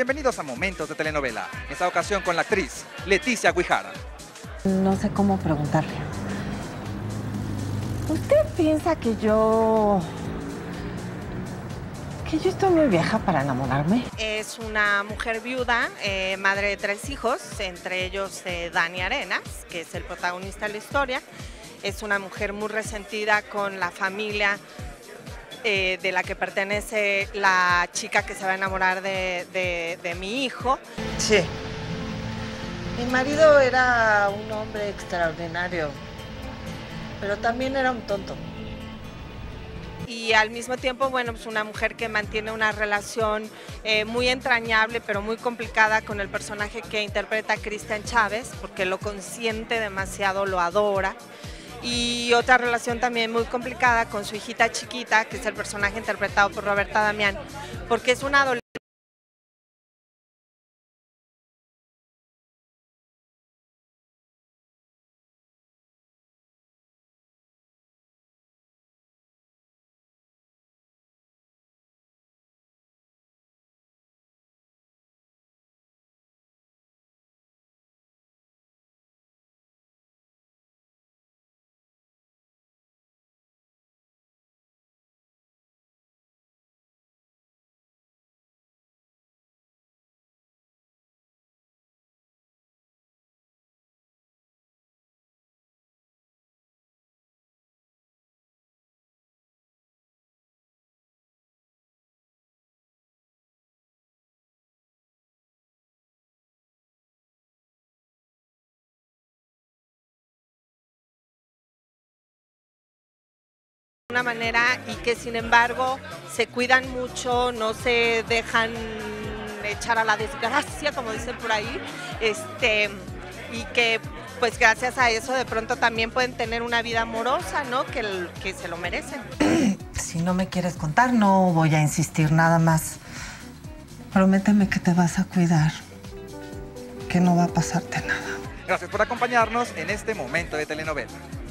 Bienvenidos a Momentos de Telenovela, en esta ocasión con la actriz Leticia Guijarro. No sé cómo preguntarle. ¿Usted piensa que yo estoy muy vieja para enamorarme? Es una mujer viuda, madre de 3 hijos, entre ellos Dani Arenas, que es el protagonista de la historia. Es una mujer muy resentida con la familia de la que pertenece la chica que se va a enamorar de mi hijo. Sí. Mi marido era un hombre extraordinario, pero también era un tonto. Y al mismo tiempo, bueno, pues una mujer que mantiene una relación muy entrañable, pero muy complicada con el personaje que interpreta Cristian Chávez, porque lo consiente demasiado, lo adora. Y otra relación también muy complicada con su hijita chiquita, que es el personaje interpretado por Roberta Damián, porque es una adolescente. De una manera y que sin embargo se cuidan mucho, no se dejan echar a la desgracia, como dicen por ahí, y que pues gracias a eso de pronto también pueden tener una vida amorosa, ¿no? Que se lo merecen. Si no me quieres contar, no voy a insistir nada más. Prométeme que te vas a cuidar, que no va a pasarte nada. Gracias por acompañarnos en este Momento de Telenovela.